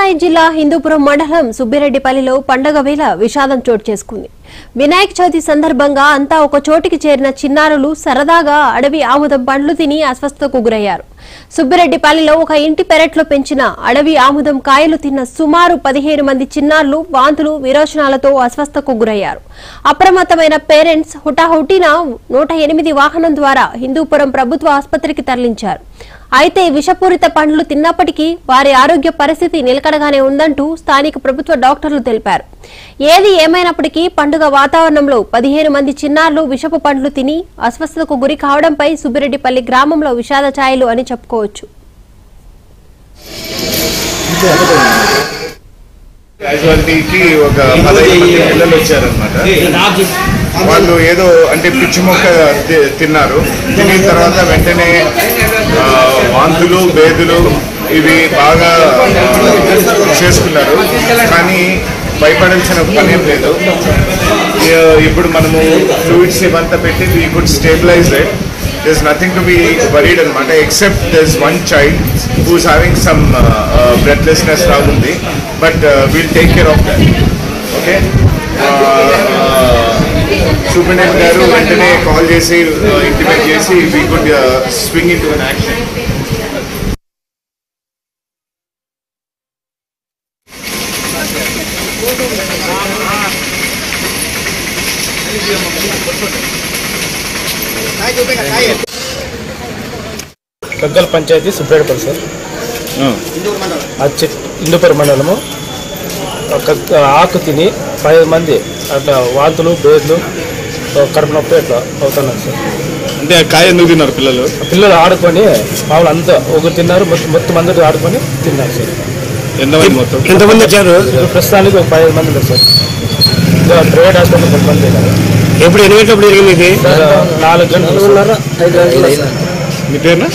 సత్యసాయి జిల్లా హిందూపురం మండలం సుబ్బిరెడ్డిపల్లిలో పండగ వేళ విషాదం చోటు చేసుకుంది. వినాయక చవితి సందర్భంగా అంతా ఒక చోటికి చేరిన చిన్నారులు సరదాగా అడవి ఆముదం పండ్లు తిని అస్వస్థతకు గురయ్యారు. సుబ్బిరెడ్డిపల్లిలో ఒక ఇంటి పెరట్లో పెంచిన అడవి ఆముదం కాయలు తిన్న సుమారు 15 మంది చిన్నారులు వాంతులు విరోచనాలతో అస్వస్థతకు గురయ్యారు. అప్రమత్తమైన పేరెంట్స్ హుటాహుటిన 108 వాహనం ద్వారా హిందూపురం ప్రభుత్వ ఆసుపత్రికి తరలించారు. అయితే విషపూరిత పండ్లు తిన్నప్పటికీ వారి ఆరోగ్య పరిస్థితి నిలకడగానే ఉందంటూ స్థానిక ప్రభుత్వ డాక్టర్లు తెలిపారు. ఏది ఏమైనప్పటికీ పండుగ వాతావరణంలో 15 మంది చిన్నారులు విషపు పండ్లు తిని అస్వస్థతకు గురి కావడంపై సుబ్బిరెడ్డిపల్లి గ్రామంలో విషాద ఛాయలు అని చెప్పుకోవచ్చు. వాళ్ళు ఏదో అంటే పిచ్చి మొక్క తిన్నారు. తిన్న తర్వాత వెంటనే వాంతులు బేదులు ఇవి బాగా చేసుకున్నారు. కానీ భయపడాల్సిన పనేం లేదు. ఇప్పుడు మనము ఫ్లూయిడ్స్ ఇవంతా పెట్టి we could stabilize it. There's nothing to be worried anamata, except there's one child who's having some breathlessness ragundi, but we'll take care of that. Okay. Superintendent garu ventane call chesi intimate chesi we could swing into an action. Kaggal panchayat Subbireddipalli sir. Hindupur మండలము. ఆకు తిని 5 మంది అట్లా వాంతులు బేర్లు కడుపు నొప్పి అట్లా అవుతున్నారు సార్. అంటే కాయ ఎందుకు తిన్నారు పిల్లలు ఆడుకొని మామూలు అంతా ఒకరు తిన్నారు, మొత్తం అందరూ ఆడుకొని తిన్నారు సార్. ఎంతమంది వచ్చారు? ప్రస్తుతానికి ఒక 5 మంది ఉన్నారు సార్. ప్రైవేట్ హాస్పిటల్ 10 మంది తిన్నారు. ఎప్పుడు ఎన్ని గంటలప్పుడు జరిగింది? 4 గంటలు 5 గంటలు. మీ పేరునా?